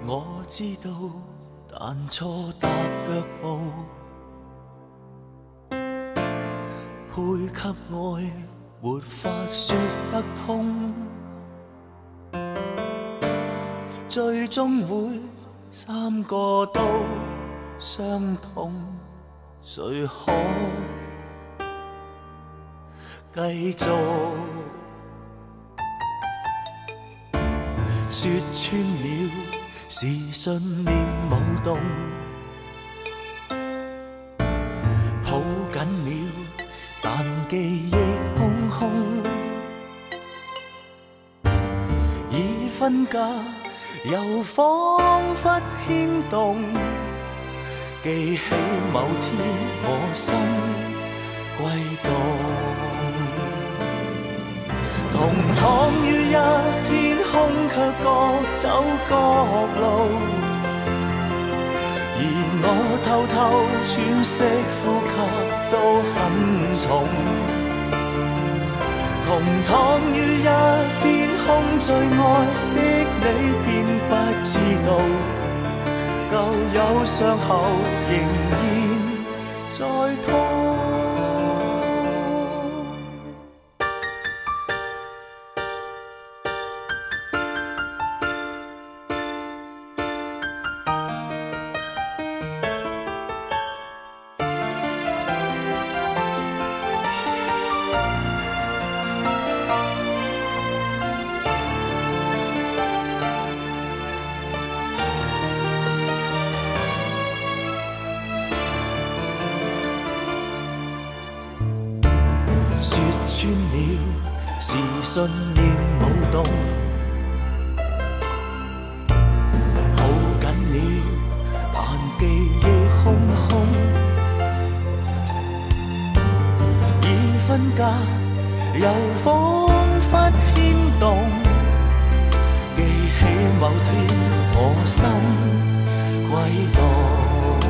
我知道，但错踏脚步，配给爱，没法说不通，最终会三个都伤痛，谁可继续？说穿了，是信念舞动，抱紧了，但记忆空空，已分家，又仿佛牵动，记起某天我心悸动。同躺于一天空，却各走各路，而我偷偷喘息呼吸都很重。同躺于一天空，最爱的你偏不知道，旧有伤口仍然在痛。说穿了，是信念舞动，抱紧了，但记忆空空，已分家，又仿佛牵动，记起某天我心悸动，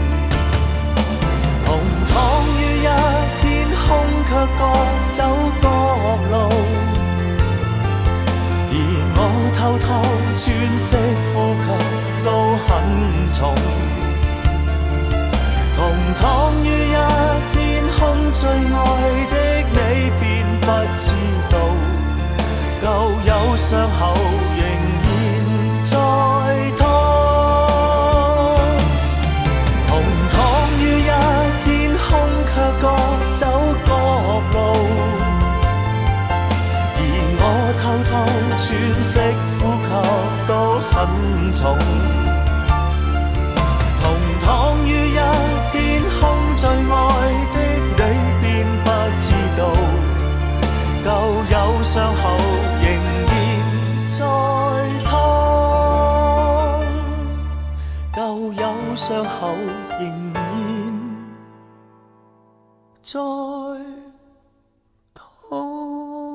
同躺于一天空，却各走各路，而我偷偷喘息呼吸都很重。同躺於一天空，最愛的你便不知道，舊有傷口仍然在痛。同躺於一天空，卻各走各路，而我偷偷喘息呼吸都很重。同躺於一天空，最愛的你便不知道，舊有傷口仍然在痛，舊有傷口仍然在痛。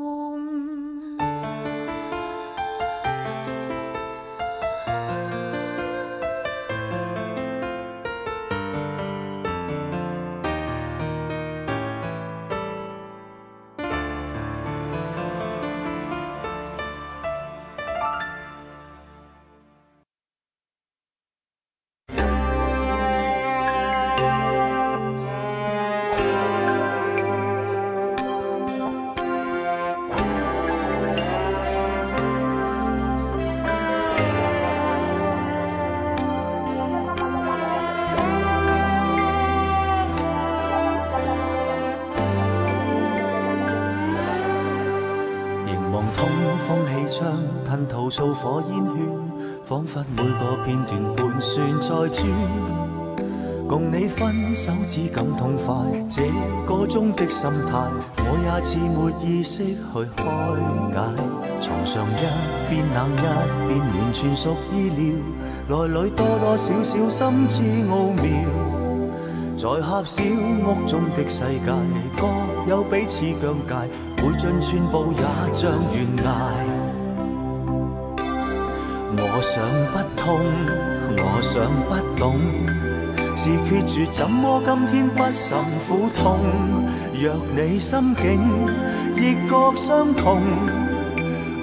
風氣窗，吞吐數火煙圈，彷彿每個片段盤旋在轉。共你分手只感痛快，這個中的心態，我也似沒意識去開解。床上一邊冷一邊暖，全屬意料，內裏多多少少心知奧妙。在狹小屋中的世界，各有彼此疆界，每進寸步也像懸崖。我想不通，我想不懂，是決絕怎麼今天不甚苦痛？若你心境亦覺相同，